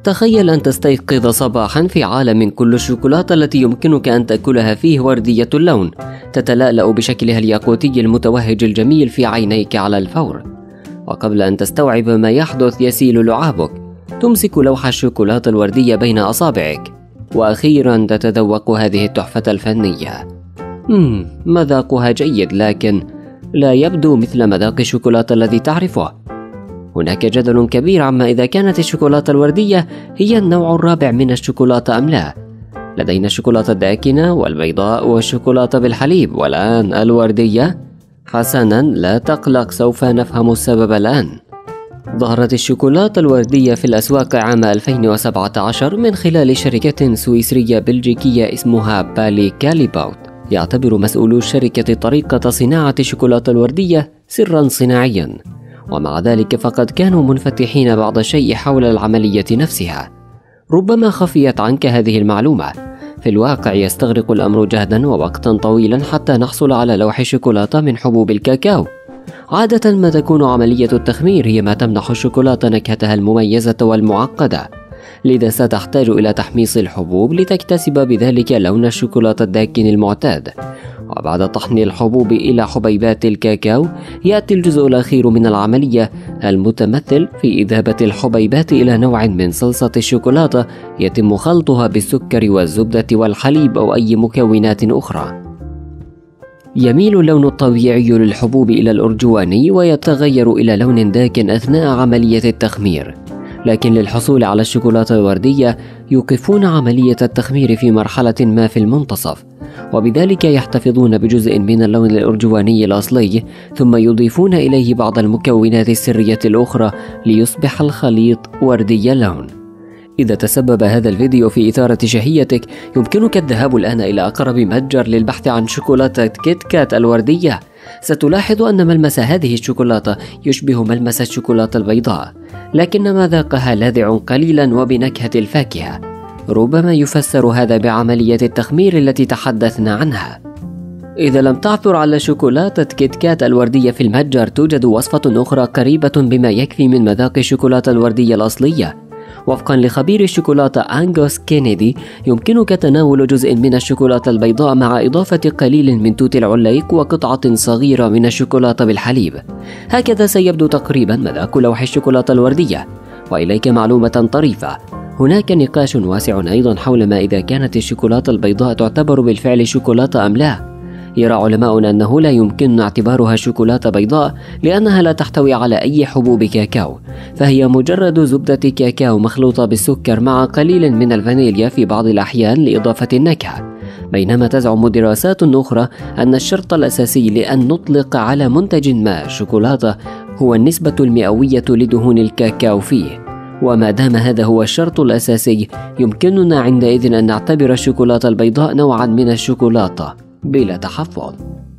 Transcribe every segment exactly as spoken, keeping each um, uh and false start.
تخيل أن تستيقظ صباحا في عالم كل الشوكولاتة التي يمكنك أن تأكلها فيه وردية اللون، تتلألأ بشكلها الياقوتي المتوهج الجميل في عينيك على الفور، وقبل أن تستوعب ما يحدث يسيل لعابك، تمسك لوح الشوكولاتة الوردية بين أصابعك، وأخيرا تتذوق هذه التحفة الفنية. مم مذاقها جيد، لكن لا يبدو مثل مذاق الشوكولاتة الذي تعرفه. هناك جدل كبير عما إذا كانت الشوكولاتة الوردية هي النوع الرابع من الشوكولاتة أم لا. لدينا الشوكولاتة الداكنة والبيضاء والشوكولاتة بالحليب، والآن الوردية. حسنا، لا تقلق، سوف نفهم السبب الآن. ظهرت الشوكولاتة الوردية في الأسواق عام ألفين وسبعة عشر من خلال شركة سويسرية بلجيكية اسمها بالي كاليباوت. يعتبر مسؤولو الشركة طريقة صناعة الشوكولاتة الوردية سرا صناعيا، ومع ذلك فقد كانوا منفتحين بعض الشيء حول العملية نفسها. ربما خفيت عنك هذه المعلومة. في الواقع يستغرق الأمر جهدا ووقتا طويلا حتى نحصل على لوح الشوكولاتة من حبوب الكاكاو. عادة ما تكون عملية التخمير هي ما تمنح الشوكولاتة نكهتها المميزة والمعقدة، لذا ستحتاج إلى تحميص الحبوب لتكتسب بذلك لون الشوكولاتة الداكن المعتاد. وبعد طحن الحبوب إلى حبيبات الكاكاو يأتي الجزء الأخير من العملية، المتمثل في إذابة الحبيبات إلى نوع من صلصة الشوكولاتة يتم خلطها بالسكر والزبدة والحليب أو أي مكونات أخرى. يميل اللون الطبيعي للحبوب إلى الأرجواني ويتغير إلى لون داكن أثناء عملية التخمير، لكن للحصول على الشوكولاتة الوردية يوقفون عملية التخمير في مرحلة ما في المنتصف، وبذلك يحتفظون بجزء من اللون الأرجواني الأصلي، ثم يضيفون إليه بعض المكونات السرية الأخرى ليصبح الخليط وردي اللون. إذا تسبب هذا الفيديو في إثارة شهيتك، يمكنك الذهاب الآن إلى أقرب متجر للبحث عن شوكولاتة كيت كات الوردية. ستلاحظ أن ملمس هذه الشوكولاتة يشبه ملمس الشوكولاتة البيضاء، لكن مذاقها لاذع قليلا وبنكهة الفاكهة. ربما يفسر هذا بعملية التخمير التي تحدثنا عنها. إذا لم تعثر على شوكولاتة كيت كات الوردية في المتجر، توجد وصفة أخرى قريبة بما يكفي من مذاق الشوكولاتة الوردية الأصلية. وفقا لخبير الشوكولاتة أنغوس كينيدي، يمكنك تناول جزء من الشوكولاتة البيضاء مع إضافة قليل من توت العليق وقطعة صغيرة من الشوكولاتة بالحليب. هكذا سيبدو تقريبا مذاق لوح الشوكولاتة الوردية. وإليك معلومة طريفة، هناك نقاش واسع أيضا حول ما إذا كانت الشوكولاتة البيضاء تعتبر بالفعل شوكولاتة أم لا. يرى علماؤنا أنه لا يمكن اعتبارها شوكولاتة بيضاء لأنها لا تحتوي على أي حبوب كاكاو، فهي مجرد زبدة كاكاو مخلوطة بالسكر مع قليل من الفانيليا في بعض الأحيان لإضافة النكهة. بينما تزعم دراسات أخرى أن الشرط الأساسي لأن نطلق على منتج ما شوكولاتة هو النسبة المئوية لدهون الكاكاو فيه، وما دام هذا هو الشرط الأساسي يمكننا عندئذ أن نعتبر الشوكولاتة البيضاء نوعا من الشوكولاتة بلا تحفظ.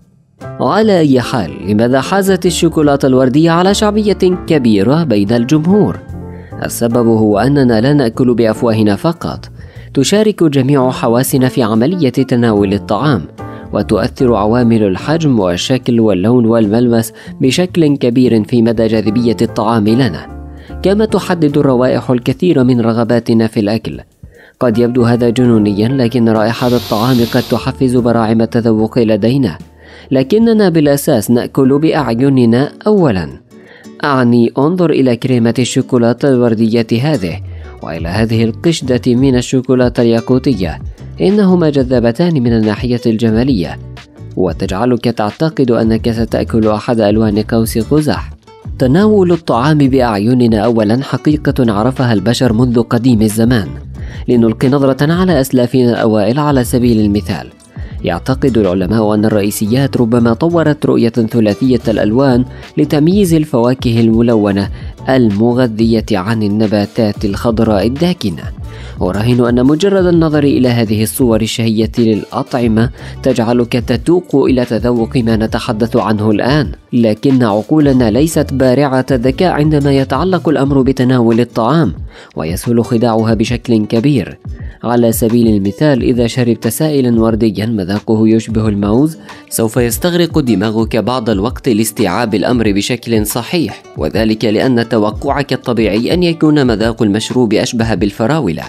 على أي حال، لماذا حازت الشوكولاتة الوردية على شعبية كبيرة بين الجمهور؟ السبب هو أننا لا نأكل بأفواهنا فقط، تشارك جميع حواسنا في عملية تناول الطعام، وتؤثر عوامل الحجم والشكل واللون والملمس بشكل كبير في مدى جاذبية الطعام لنا، كما تحدد الروائح الكثير من رغباتنا في الأكل. قد يبدو هذا جنونيا، لكن رائحة الطعام قد تحفز براعم التذوق لدينا، لكننا بالأساس نأكل بأعيننا أولا. أعني انظر إلى كريمة الشوكولاتة الوردية هذه، وإلى هذه القشدة من الشوكولاتة الياقوتية، إنهما جذابتان من الناحية الجمالية، وتجعلك تعتقد أنك ستأكل أحد ألوان قوس قزح. تناول الطعام بأعيننا أولا حقيقة عرفها البشر منذ قديم الزمان. لنلقي نظرة على أسلافنا الأوائل على سبيل المثال. يعتقد العلماء أن الرئيسيات ربما طورت رؤية ثلاثية الألوان لتمييز الفواكه الملونة المغذية عن النباتات الخضراء الداكنة، أراهن أن مجرد النظر إلى هذه الصور الشهية للأطعمة تجعلك تتوق إلى تذوق ما نتحدث عنه الآن، لكن عقولنا ليست بارعة الذكاء عندما يتعلق الأمر بتناول الطعام، ويسهل خداعها بشكل كبير. على سبيل المثال، إذا شربت سائلا ورديا مذاقه يشبه الموز، سوف يستغرق دماغك بعض الوقت لاستيعاب الأمر بشكل صحيح، وذلك لأن توقعك الطبيعي أن يكون مذاق المشروب أشبه بالفراولة.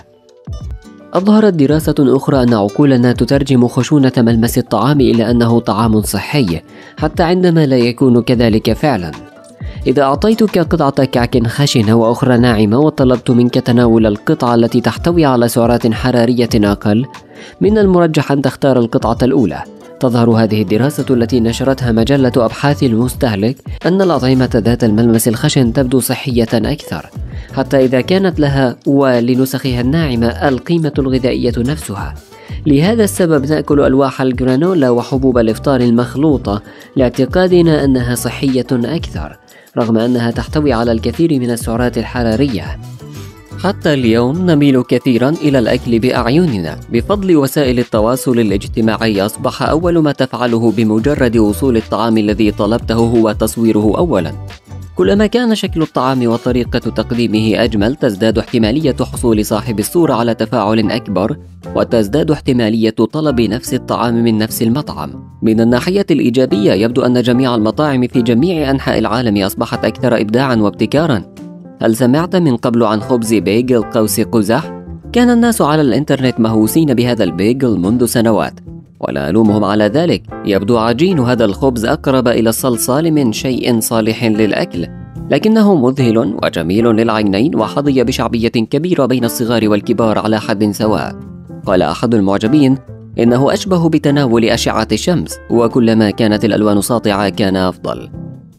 أظهرت دراسة أخرى أن عقولنا تترجم خشونة ملمس الطعام إلى أنه طعام صحي، حتى عندما لا يكون كذلك فعلا. إذا أعطيتك قطعة كعك خشنة وأخرى ناعمة وطلبت منك تناول القطعة التي تحتوي على سعرات حرارية أقل، من المرجح أن تختار القطعة الأولى. تظهر هذه الدراسة التي نشرتها مجلة أبحاث المستهلك أن الأطعمة ذات الملمس الخشن تبدو صحية أكثر، حتى إذا كانت لها ولنسخها الناعمة القيمة الغذائية نفسها. لهذا السبب نأكل ألواح الجرانولا وحبوب الإفطار المخلوطة لاعتقادنا أنها صحية أكثر، رغم أنها تحتوي على الكثير من السعرات الحرارية. حتى اليوم نميل كثيرا إلى الأكل بأعيننا بفضل وسائل التواصل الاجتماعي. أصبح أول ما تفعله بمجرد وصول الطعام الذي طلبته هو تصويره أولا. كلما كان شكل الطعام وطريقة تقديمه أجمل، تزداد احتمالية حصول صاحب الصورة على تفاعل أكبر، وتزداد احتمالية طلب نفس الطعام من نفس المطعم. من الناحية الإيجابية، يبدو أن جميع المطاعم في جميع أنحاء العالم أصبحت أكثر إبداعا وابتكارا. هل سمعت من قبل عن خبز بيجل قوس قزح؟ كان الناس على الإنترنت مهووسين بهذا البيجل منذ سنوات، ولا ألومهم على ذلك. يبدو عجين هذا الخبز أقرب إلى الصلصال من شيء صالح للأكل، لكنه مذهل وجميل للعينين وحظي بشعبية كبيرة بين الصغار والكبار على حد سواء. قال أحد المعجبين إنه أشبه بتناول أشعة الشمس، وكلما كانت الألوان ساطعة كان أفضل.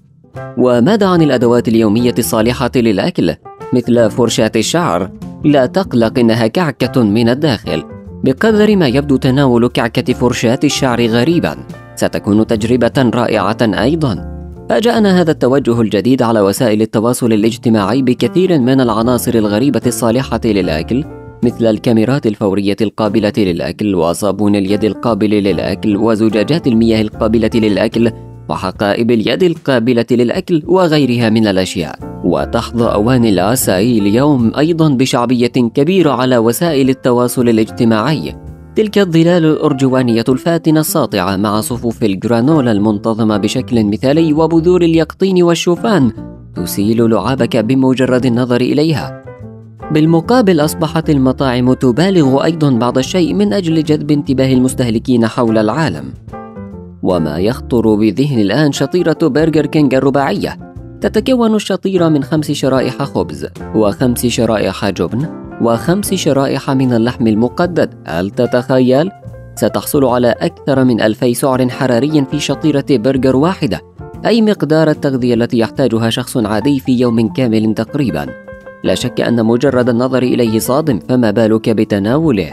وماذا عن الأدوات اليومية الصالحة للأكل مثل فرشاة الشعر؟ لا تقلق، إنها كعكة من الداخل. بقدر ما يبدو تناول كعكة فرشاة الشعر غريبا، ستكون تجربة رائعة أيضا. فاجأنا هذا التوجه الجديد على وسائل التواصل الاجتماعي بكثير من العناصر الغريبة الصالحة للأكل، مثل الكاميرات الفورية القابلة للأكل، وصابون اليد القابل للأكل، وزجاجات المياه القابلة للأكل، وحقائب اليد القابلة للأكل، وغيرها من الأشياء. وتحظى أواني العساي اليوم أيضا بشعبية كبيرة على وسائل التواصل الاجتماعي. تلك الظلال الأرجوانية الفاتنة الساطعة مع صفوف الجرانولا المنتظمة بشكل مثالي وبذور اليقطين والشوفان تسيل لعابك بمجرد النظر إليها. بالمقابل، أصبحت المطاعم تبالغ أيضا بعض الشيء من أجل جذب انتباه المستهلكين حول العالم. وما يخطر بذهني الآن شطيرة برجر كينج الرباعية. تتكون الشطيرة من خمس شرائح خبز، وخمس شرائح جبن، وخمس شرائح من اللحم المقدد. هل تتخيل؟ ستحصل على أكثر من ألفي سعر حراري في شطيرة برجر واحدة، أي مقدار التغذية التي يحتاجها شخص عادي في يوم كامل تقريبا. لا شك أن مجرد النظر إليه صادم، فما بالك بتناوله؟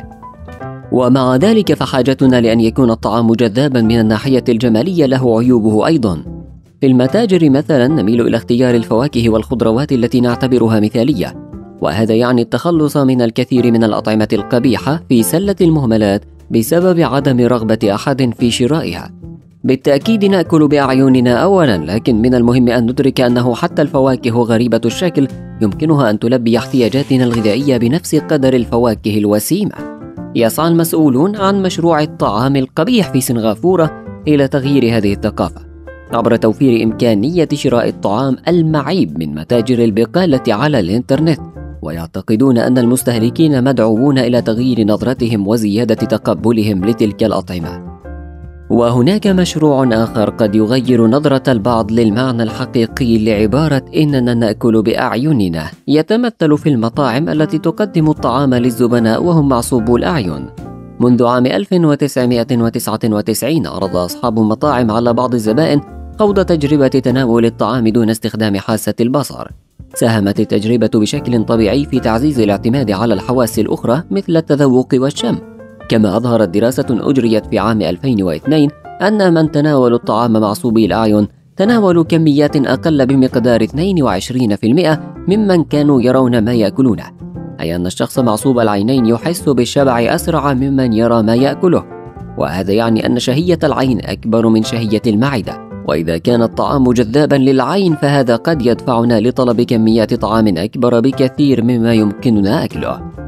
ومع ذلك فحاجتنا لأن يكون الطعام جذابا من الناحية الجمالية له عيوبه أيضا. في المتاجر مثلا نميل إلى اختيار الفواكه والخضروات التي نعتبرها مثالية، وهذا يعني التخلص من الكثير من الأطعمة القبيحة في سلة المهملات بسبب عدم رغبة أحد في شرائها. بالتأكيد نأكل بأعيننا أولا، لكن من المهم أن ندرك أنه حتى الفواكه غريبة الشكل يمكنها أن تلبي احتياجاتنا الغذائية بنفس قدر الفواكه الوسيمة. يسعى المسؤولون عن مشروع الطعام القبيح في سنغافورة إلى تغيير هذه الثقافة عبر توفير إمكانية شراء الطعام المعيب من متاجر البقالة على الإنترنت، ويعتقدون أن المستهلكين مدعوون إلى تغيير نظرتهم وزيادة تقبلهم لتلك الأطعمة. وهناك مشروع آخر قد يغير نظرة البعض للمعنى الحقيقي لعبارة إننا نأكل بأعيننا، يتمثل في المطاعم التي تقدم الطعام للزبناء وهم معصوبو الأعين. منذ عام ألف وتسعمائة وتسعة وتسعين عرض أصحاب المطاعم على بعض الزبائن خوض تجربة تناول الطعام دون استخدام حاسة البصر. ساهمت التجربة بشكل طبيعي في تعزيز الاعتماد على الحواس الأخرى مثل التذوق والشم. كما أظهرت دراسة أجريت في عام ألفين واثنين أن من تناولوا الطعام معصوبي الأعين تناولوا كميات أقل بمقدار اثنين وعشرين بالمئة ممن كانوا يرون ما يأكلونه، أي أن الشخص معصوب العينين يحس بالشبع أسرع ممن يرى ما يأكله، وهذا يعني أن شهية العين أكبر من شهية المعدة. وإذا كان الطعام جذابا للعين فهذا قد يدفعنا لطلب كميات طعام أكبر بكثير مما يمكننا أكله.